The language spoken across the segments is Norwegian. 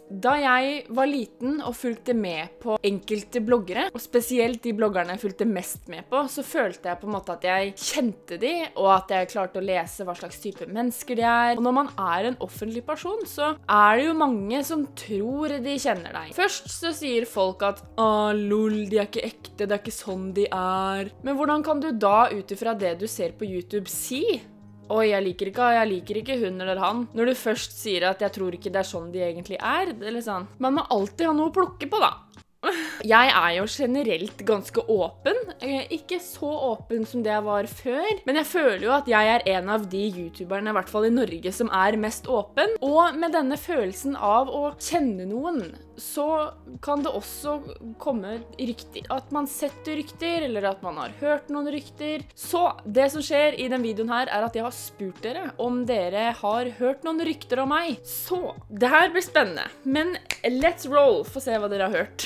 Da jeg var liten og fulgte med på enkelte bloggere, og spesielt de bloggerne jeg fulgte mest med på, så følte jeg på en måte at jeg kjente de, og at jeg klarte å lese hva slags type mennesker de er. Og når man er en offentlig person, så er det jo mange som tror de kjenner deg. Først så sier folk at lol, de er ikke ekte, det er ikke sånn de er. Men hvordan kan du da utifra det du ser på YouTube si «Oi, jeg liker ikke hun eller han», når du først sier at «jeg tror ikke det er sånn de egentlig er», eller sånn. Man må alltid ha noe å plukke på da. Jeg er jo generelt ganske åpen, ikke så åpen som det jeg var før, men jeg føler jo at jeg er en av de youtuberne, i hvert fall i Norge, som er mest åpen, og med denne følelsen av å kjenne noen, så kan det også komme rykter. At man setter rykter, eller at man har hørt noen rykter. Så det som skjer i den videoen her er at jeg har spurt dere om dere har hørt noen rykter om meg. Så det her blir spennende, men let's roll, få se hva dere har hørt.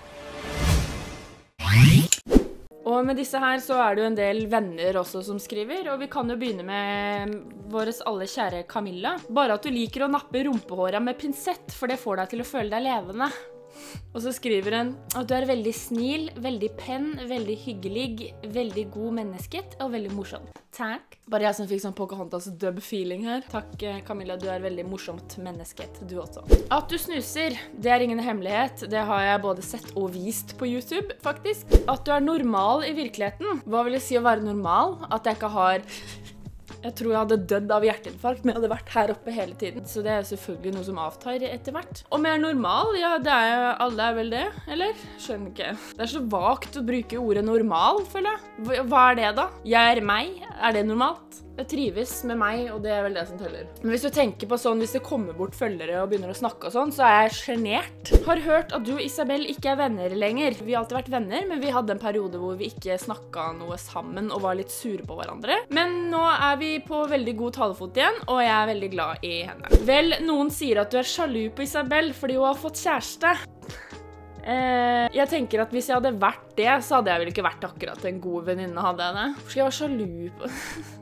Og med disse her så er det jo en del venner også som skriver, og vi kan jo begynne med våres alle kjære Camilla. Bare at du liker å nappe rumpehåra med pinsett, for det får deg til å føle deg levende. Og så skriver hun at du er veldig snil, veldig penn, veldig hyggelig, veldig god mennesket og veldig morsom. Takk. Bare jeg som fikk sånn Pocahontas dub-feeling her. Takk, Camilla, du er veldig morsomt mennesket, du også. At du snuser, det er ingen hemmelighet. Det har jeg både sett og vist på YouTube, faktisk. At du er normal i virkeligheten. Hva vil det si å være normal? At jeg ikke har... Jeg tror jeg hadde dødd av hjerteinfarkt, men jeg hadde vært her oppe hele tiden. Så det er selvfølgelig noe som avtar etter hvert. Om jeg er normal? Ja, det er alle er vel det, eller? Skjønner ikke. Det er så vagt å bruke ordet normal, føler jeg. Hva er det da? Jeg er meg. Er det normalt? Jeg trives med meg, og det er vel det som teller. Men hvis du tenker på sånn, hvis det kommer bort følgere og begynner å snakke og sånn, så er jeg genert. Har hørt at du og Isabel ikke er venner lenger. Vi har alltid vært venner, men vi hadde en periode hvor vi ikke snakket noe sammen og var litt sure på hverandre. Men nå er vi på veldig god talefot igjen, og jeg er veldig glad i henne. Vel, noen sier at du er sjalu på Isabel fordi hun har fått kjæreste. Jeg tenker at hvis jeg hadde vært det, så hadde jeg vel ikke vært akkurat en god venninne, hadde jeg det. Hvorfor skal jeg være sjalu på...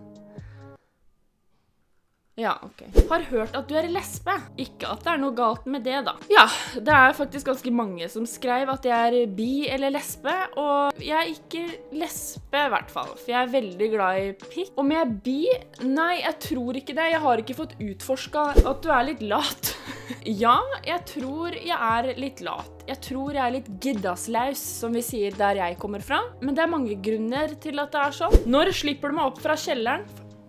Ja, ok. Har hørt at du er lesbe. Ikke at det er noe galt med det da. Ja, det er faktisk ganske mange som skrev at jeg er bi eller lesbe, og jeg er ikke lesbe i hvert fall, for jeg er veldig glad i pikk. Om jeg er bi? Nei, jeg tror ikke det. Jeg har ikke fått utforsket at du er litt lat. Ja, jeg tror jeg er litt lat. Jeg tror jeg er litt giddaslaus, som vi sier der jeg kommer fra. Men det er mange grunner til at det er sånn. Når slipper du meg opp fra kjelleren?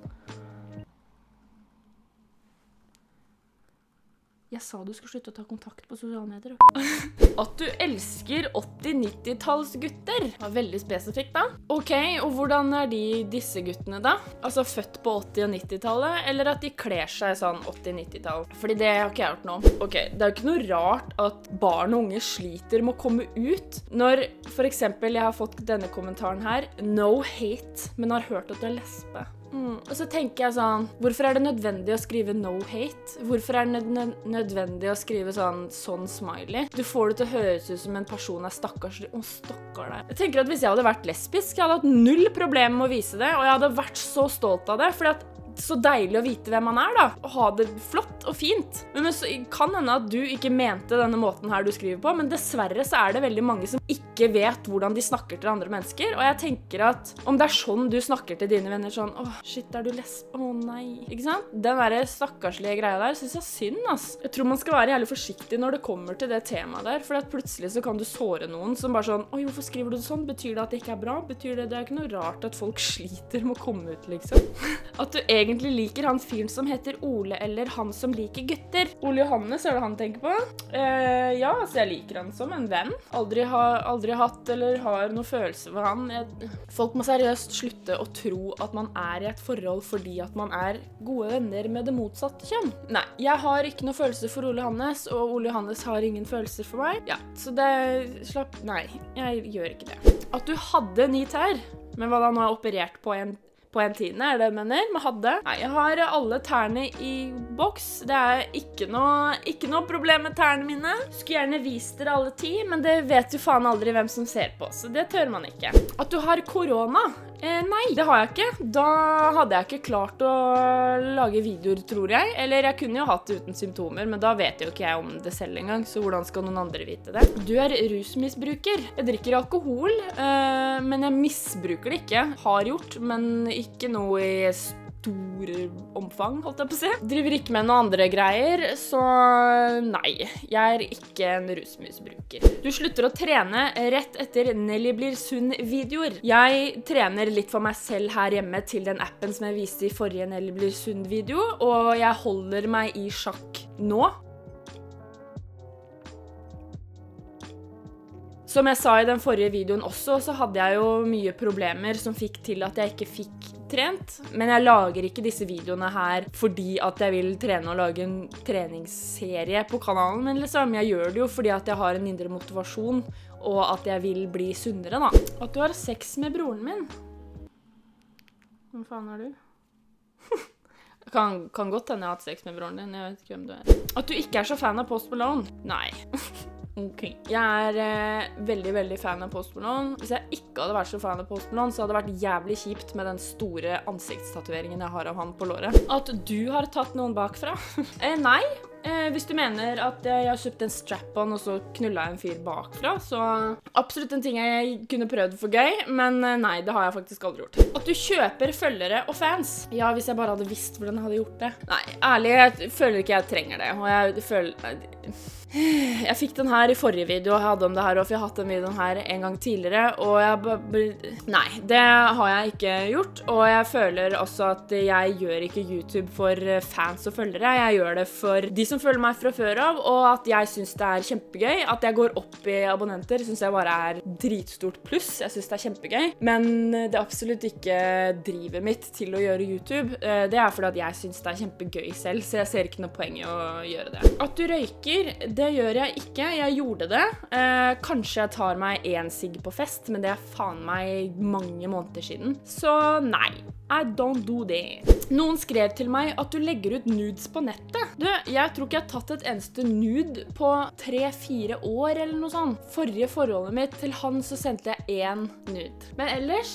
Jeg sa du skulle slutte å ta kontakt på sosiale medier. At du elsker 80-90-talls gutter. Det var veldig spesifikt da. Ok, og hvordan er disse guttene da? Altså født på 80- og 90-tallet, eller at de kler seg sånn 80-90-tall? Fordi det har ikke jeg hørt noe om. Ok, det er jo ikke noe rart at barn og unge sliter med å komme ut. Når for eksempel jeg har fått denne kommentaren her, no hate, men har hørt at du er lesbe. Og så tenker jeg sånn, hvorfor er det nødvendig å skrive no hate? Hvorfor er det nødvendig å skrive sånn smiley? Du får det til å høres ut som en person er stakkarslig. Å, stakkar deg. Jeg tenker at hvis jeg hadde vært lesbisk, jeg hadde hatt null problem med å vise det, og jeg hadde vært så stolt av det, fordi at så deilig å vite hvem man er da, og ha det flott og fint. Men så kan hende at du ikke mente denne måten her du skriver på, men dessverre så er det veldig mange som ikke vet hvordan de snakker til andre mennesker, og jeg tenker at om det er sånn du snakker til dine venner sånn, åh, shit, er du lesbe? Åh, nei. Ikke sant? Den der stakkarslige greia der synes jeg er synd, ass. Jeg tror man skal være jævlig forsiktig når det kommer til det temaet der, for at plutselig så kan du såre noen som bare sånn, oi, hvorfor skriver du det sånn? Betyr det at det ikke er bra? Betyr det? Det er ikke noe rart at folk sliter med å komme ut, liksom. At du egentlig liker han fyren som heter Ole, eller han som liker gutter. Ole Johannes, er det han tenker på? Ja, altså jeg liker han som en venn. Aldri hatt eller har noe følelse for han. Folk må seriøst slutte å tro at man er i et forhold fordi at man er gode venner med det motsatte kjønn. Nei, jeg har ikke noe følelse for Ole Johannes, og Ole Johannes har ingen følelser for meg. Ja, så det nei, jeg gjør ikke det. At du hadde 9 tær, men hva da, nå har jeg operert på en tiende, er det jeg mener? Man hadde. Nei, jeg har alle tærne i boks. Det er ikke noe problem med tærne mine. Skulle gjerne vist dere alle 10, men det vet jo faen aldri hvem som ser på, så det tør man ikke. At du har korona? Nei, det har jeg ikke. Da hadde jeg ikke klart å lage videoer, tror jeg. Eller jeg kunne jo hatt det uten symptomer, men da vet jo ikke jeg om det selv engang, så hvordan skal noen andre vite det? Du er rusmisbruker. Jeg drikker alkohol, men jeg misbruker det ikke. Har gjort, men ikke noe i store omfang, holdt jeg på å si. Driver ikke med noen andre greier, så nei, jeg er ikke en rusmisbruker. Du slutter å trene rett etter Nelly blir sunn-videoer. Jeg trener litt for meg selv her hjemme til den appen som jeg viste i forrige Nelly blir sunn-video, og jeg holder meg i sjakk nå. Som jeg sa i den forrige videoen også, så hadde jeg jo mye problemer som fikk til at jeg ikke fikk trent. Men jeg lager ikke disse videoene her fordi at jeg vil trene og lage en treningsserie på kanalen, men liksom, jeg gjør det jo fordi at jeg har en indre motivasjon, og at jeg vil bli sunnere da. At du har sex med broren min. Hva faen er du? Kan godt hende jeg har hatt sex med broren din, jeg vet ikke hvem du er. At du ikke er så fan av Post Malone? Nei. Okay. Jeg er veldig fan av Post Malone. Hvis jeg ikke hadde vært så fan av Post Malone, så hadde det vært jævlig kjipt med den store ansiktstatueringen jeg har av han på låret. At du har tatt noen bakfra? Nei. Hvis du mener at jeg har kjøpt en strap-on og så knullet jeg en fyr bakfra, så absolutt en ting jeg kunne prøvd for gøy, men nei, det har jeg faktisk aldri gjort. At du kjøper følgere og fans? Ja, hvis jeg bare hadde visst hvordan jeg hadde gjort det. Nei, ærlig, jeg føler ikke jeg trenger det, og jeg føler... Jeg fikk den her i forrige video, jeg hadde om det her, og jeg har hatt den videoen her en gang tidligere, og jeg nei, det har jeg ikke gjort, og jeg føler også at jeg gjør ikke YouTube for fans og følgere, jeg gjør det for de som følger meg fra før av, og at jeg synes det er kjempegøy. At jeg går opp i abonnenter synes jeg bare er dritstort pluss, jeg synes det er kjempegøy, men det er absolutt ikke drivet mitt til å gjøre YouTube. Det er fordi at jeg synes det er kjempegøy selv, så jeg ser ikke noe poeng i å gjøre det. At du røyker, det gjør jeg ikke. Jeg gjorde det. Kanskje jeg tar meg en sigg på fest, men det er faen meg mange måneder siden. Så nei, I don't do that. Noen skrev til meg at du legger ut nudes på nettet. Du, jeg tror ikke jeg har tatt et eneste nude på 3-4 år eller noe sånt. Forrige forholdet mitt til han så sendte jeg 1 nude. Men ellers...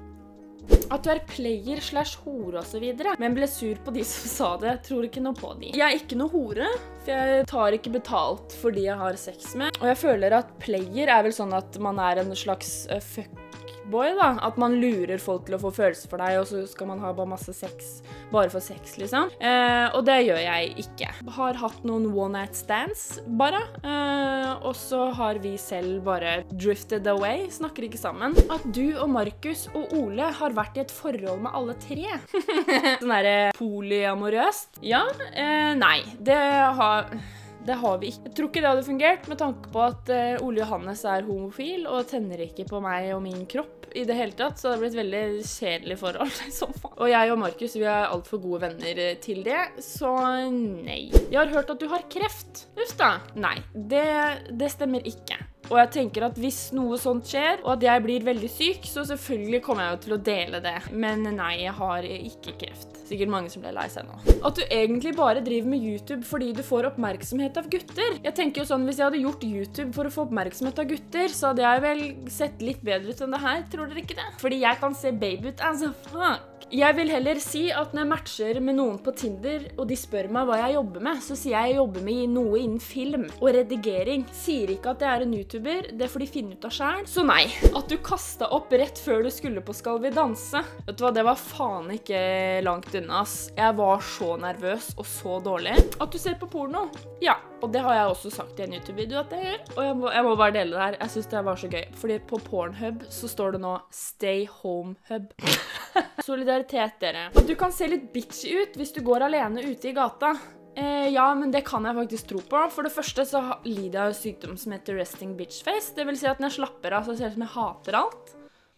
At du er player / hore og så videre, men ble sur på de som sa det, tror ikke noe på de. Jeg er ikke noe hore, for jeg tar ikke betalt for de jeg har sex med. Og jeg føler at player er vel sånn at man er en slags fuckboy da. At man lurer folk til å få følelser for deg, og så skal man ha bare masse sex, bare for sex liksom. Og det gjør jeg ikke. Har hatt noen one night stands, bare. Og så har vi selv bare drifted away, snakker ikke sammen. At du og Markus og Ole har vært i et forhold med alle 3. Sånn der polyamorøst. Ja, nei, det har vi ikke. Jeg tror ikke det hadde fungert med tanke på at Ole Johannes er homofil og tenner ikke på meg og min kropp i det hele tatt, så det har blitt veldig kjedelig forhold i så fall. Og jeg og Markus, vi er alt for gode venner til det, så nei. Jeg har hørt at du har kreft. Uff da. Nei, det stemmer ikke. Og jeg tenker at hvis noe sånt skjer, og at jeg blir veldig syk, så selvfølgelig kommer jeg jo til å dele det. Men nei, jeg har ikke kreft. Sikkert mange som ble lei seg nå. At du egentlig bare driver med YouTube fordi du får oppmerksomhet av gutter. Jeg tenker jo sånn, hvis jeg hadde gjort YouTube for å få oppmerksomhet av gutter, så hadde jeg vel sett litt bedre ut enn det her, tror dere ikke det? Fordi jeg kan se baby ut as a fuck. Jeg vil heller si at når jeg matcher med noen på Tinder, og de spør meg hva jeg jobber med, så sier jeg jobber med noe innen film og redigering. Sier ikke at jeg er en YouTuber, det får de finne ut av selv. Så nei. At du kastet opp rett før du skulle på Skal vi danse. Vet du hva, det var faen ikke langt unna, ass. Jeg var så nervøs og så dårlig. At du ser på porno? Ja, og det har jeg også sagt i en YouTube-video at jeg gjør. Og jeg må bare dele det her. Jeg synes det var så gøy. Fordi på Pornhub så står det nå Stay Home Hub. Solidaritet, dere. At du kan se litt bitchy ut hvis du går alene ute i gata. Ja, men det kan jeg faktisk tro på. For det første så lider jeg av sykdom som heter resting bitch face. Det vil si at når jeg slapper av, så ser det ut som jeg hater alt.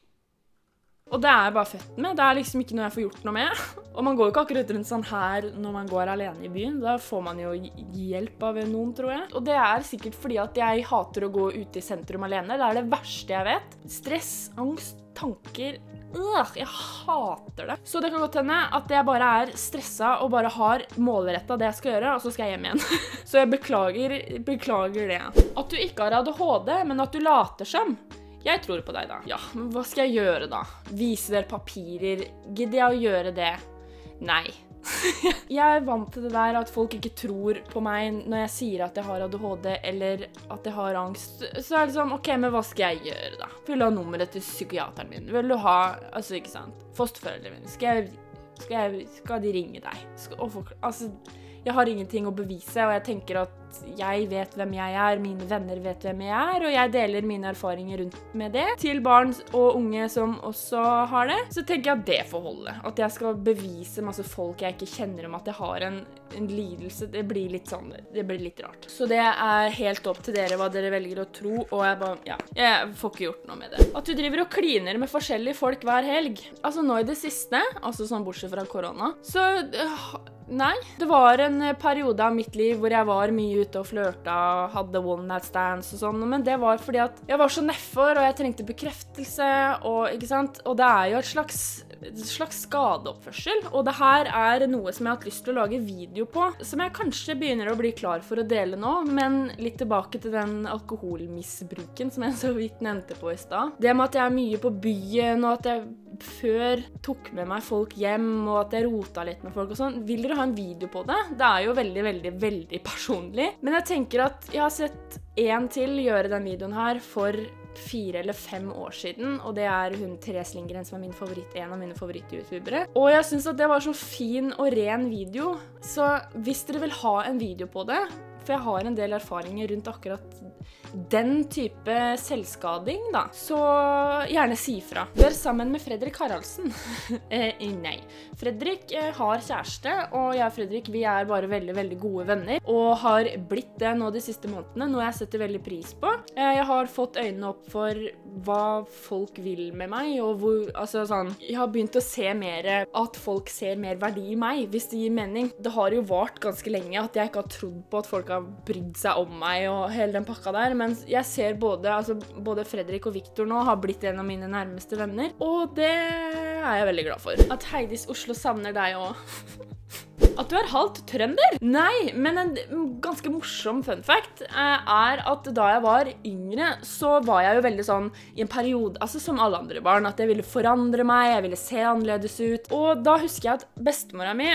Og det er jeg bare født med. Det er liksom ikke noe jeg får gjort noe med. Og man går jo ikke akkurat rundt sånn her når man går alene i byen. Da får man jo hjelp av noen, tror jeg. Og det er sikkert fordi at jeg hater å gå ute i sentrum alene. Det er det verste jeg vet. Stress, angst, tanker... jeg hater det. Så det kan godt hende at jeg bare er stresset og bare har målrettet det jeg skal gjøre, og så skal jeg hjem igjen. Så jeg beklager det. At du ikke har ADHD, men at du later som. Jeg tror på deg da. Ja, men hva skal jeg gjøre da? Vise dere papirer? Gidder jeg å gjøre det? Nei. Jeg er vant til det der at folk ikke tror på meg når jeg sier at jeg har ADHD eller at jeg har angst. Så er det sånn, ok, men hva skal jeg gjøre da? Vil du ha nummeret til psykiateren min? Vil du ha, altså ikke sant, fosterforeldrene mine? Skal de ringe deg? Altså, jeg har ingenting å bevise, og jeg tenker at jeg vet hvem jeg er, mine venner vet hvem jeg er, og jeg deler mine erfaringer rundt med det til barn og unge som også har det. Så tenker jeg at det får holde. At jeg skal bevise masse folk jeg ikke kjenner om at jeg har en lidelse. Det blir litt sånn, det blir litt rart. Så det er helt opp til dere hva dere velger å tro, og jeg får ikke gjort noe med det. At du driver og kliner med forskjellige folk hver helg. Altså nå i det siste, altså sånn bortsett fra korona, så nei. Det var en periode av mitt liv hvor jeg var mye ute og flørta, hadde one night stands og sånn, men det var fordi at jeg var så nedfor, og jeg trengte bekreftelse, og ikke sant? Og det er jo et slags skadeoppførsel, og det her er noe som jeg har hatt lyst til å lage video på, som jeg kanskje begynner å bli klar for å dele nå, men litt tilbake til den alkoholmisbruken som jeg så vidt nevnte på i sted. Det med at jeg er mye på byen, og at jeg før tok med meg folk hjem, og at jeg rota litt med folk og sånn. Vil dere ha en video på det? Det er jo veldig, veldig, veldig personlig. Men jeg tenker at jeg har sett en til gjøre den videoen her for 4 eller 5 år siden, og det er hun Therese Lindgren som er en av mine favoritt-youtubere. Og jeg synes at det var så fin og ren video, så hvis dere vil ha en video på det, for jeg har en del erfaringer rundt akkurat den type selvskading da, så gjerne si fra. Vi er sammen med Fredrik Haraldsen. Nei. Fredrik har kjæreste, og jeg og Fredrik, vi er bare veldig, veldig gode venner, og har blitt det nå de siste månedene, noe jeg setter veldig pris på. Jeg har fått øynene opp for hva folk vil med meg, og jeg har begynt å se mer, at folk ser mer verdi i meg, hvis det gir mening. Det har jo vart ganske lenge at jeg ikke har trodd på at folk har brydd seg om meg og hele den pakka der, men jeg ser både Fredrik og Victor nå har blitt en av mine nærmeste venner, og det er jeg veldig glad for. At Heidis Oslo savner deg også. At du er halvt trønder? Nei, men en ganske morsom fun fact er at da jeg var yngre, så var jeg jo veldig sånn i en periode, altså som alle andre barn, at jeg ville forandre meg, jeg ville se annerledes ut. Og da husker jeg at bestemora mi,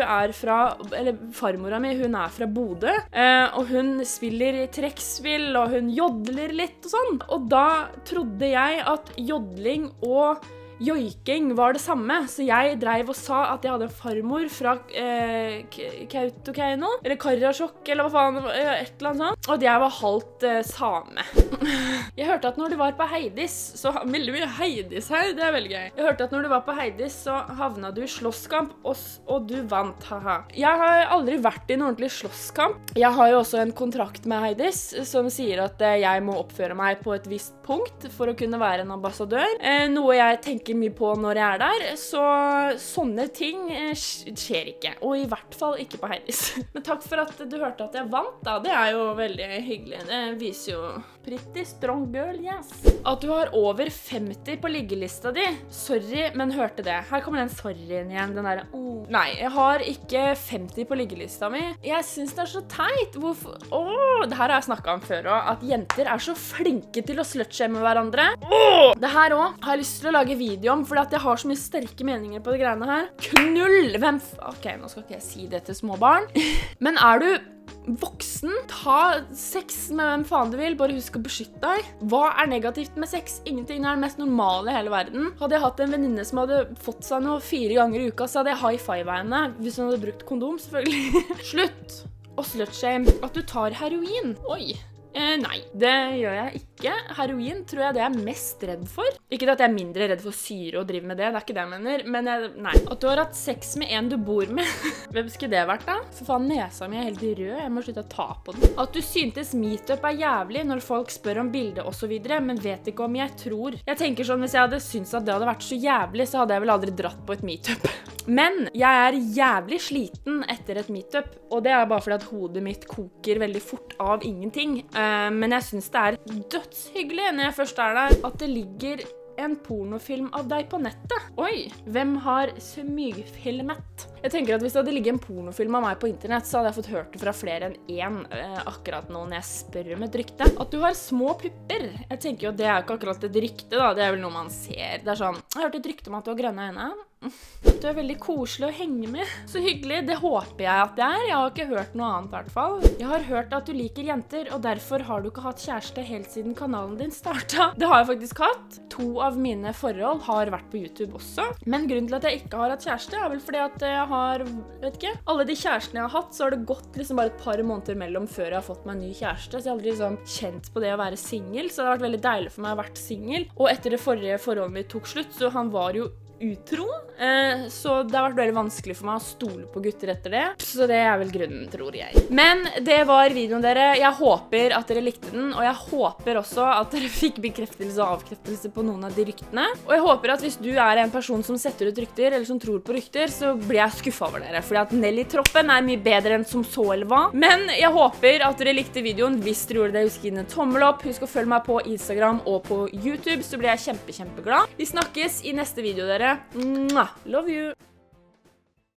farmora mi, hun er fra Bodø, og hun spiller trekkspill, og hun jodler litt og sånn. Og da trodde jeg at jodling og joiking var det samme, så jeg dreiv og sa at jeg hadde en farmor fra Kautokeino, eller Karasjok, eller hva faen, et eller annet sånt, og at jeg var halvt same. Jeg hørte at når du var på Heidis, så veldig mye Heidis her, det er veldig gøy. Jeg hørte at når du var på Heidis, så havna du i slåsskamp, og du vant, haha. Jeg har aldri vært i en ordentlig slåsskamp. Jeg har jo også en kontrakt med Heidis, som sier at jeg må oppføre meg på et visst punkt for å kunne være en ambassadør, noe jeg tenker mye på når jeg er der, så sånne ting skjer ikke, og i hvert fall ikke på Heidis. Men takk for at du hørte at jeg vant da, det er jo veldig hyggelig. Det viser jo pretty strong girl, yes. At du har over 50 på liggelista di, sorry, men hørte det. Her kommer den sorryen igjen, den der, Nei, jeg har ikke 50 på liggelista mi. Jeg synes det er så teit. Hvorfor? Det her har jeg snakket om før også, at jenter er så flinke til å slutshame hverandre. Det her også har jeg lyst til å lage video om, fordi at jeg har så mye sterke meninger på de greiene her. Knull! Ok, nå skal ikke jeg si det til små barn. Men er du voksen, ta sex med hvem faen du vil, bare husk å beskytte deg. Hva er negativt med sex? Ingenting er det mest normale i hele verden. Hadde jeg hatt en venninne som hadde fått seg noe 4 ganger i uka, så hadde jeg high-fivet henne, hvis hun hadde brukt kondom, selvfølgelig. Slutt å slutshame. At du tar heroin. Oi. Nei, det gjør jeg ikke. Heroin tror jeg det er mest redd for. Ikke at jeg er mindre redd for syre og driver med det, det er ikke det jeg mener, men nei. At du har hatt sex med en du bor med, hvem skulle det vært da? For faen, nesa mi er helt rød, jeg må slutte å ta på den. At du syntes meetup er jævlig når folk spør om bilde og så videre, men vet ikke om jeg tror. Jeg tenker sånn, hvis jeg hadde syntes at det hadde vært så jævlig, så hadde jeg vel aldri dratt på et meetup. Men jeg er jævlig sliten etter et meetup, og det er bare fordi at hodet mitt koker veldig fort av ingenting. Men jeg synes det er dødshyggelig når jeg først er der, at det ligger en pornofilm av deg på nettet. Oi, hvem har smygfilmet? Jeg tenker at hvis det hadde ligget en pornofilm av meg på internett, så hadde jeg fått hørt det fra flere enn én akkurat nå når jeg spør om et rykte. At du har små pupper. Jeg tenker jo at det er ikke akkurat et rykte da, det er vel noe man ser. Det er sånn, jeg har hørt et rykte om at du har grønne øyne. Du er veldig koselig å henge med. Så hyggelig, det håper jeg at det er. Jeg har ikke hørt noe annet i hvert fall. Jeg har hørt at du liker jenter, og derfor har du ikke hatt kjæreste helt siden kanalen din startet. Det har jeg faktisk hatt. 2 av mine forhold har vært på YouTube også. Men grunnen til at jeg ikke har hatt kjæreste er vel fordi at jeg har, vet ikke, alle de kjærestene jeg har hatt, så har det gått liksom bare et par måneder mellom før jeg har fått meg en ny kjæreste. Så jeg har aldri liksom kjent på det å være single, så det har vært veldig deilig for meg å ha vært single. Og etter det forrige forholdet mitt tok slutt, så han var jo utro, så det har vært veldig vanskelig for meg å stole på gutter etter det. Så det er vel grunnen, tror jeg. Men det var videoen, dere. Jeg håper at dere likte den, og jeg håper også at dere fikk bekreftelse og avkreftelse på noen av de ryktene. Og jeg håper at hvis du er en person som setter ut rykter, eller som tror på rykter, så blir jeg skuffet over dere, fordi at Nelly-troppen er mye bedre enn som så eller hva. Men jeg håper at dere likte videoen. Hvis dere gjorde det, husk å gi den en tommel opp. Husk å følge meg på Instagram og på YouTube, så blir jeg kjempeglad. Vi snakkes i neste video, dere. Mwah! Love you!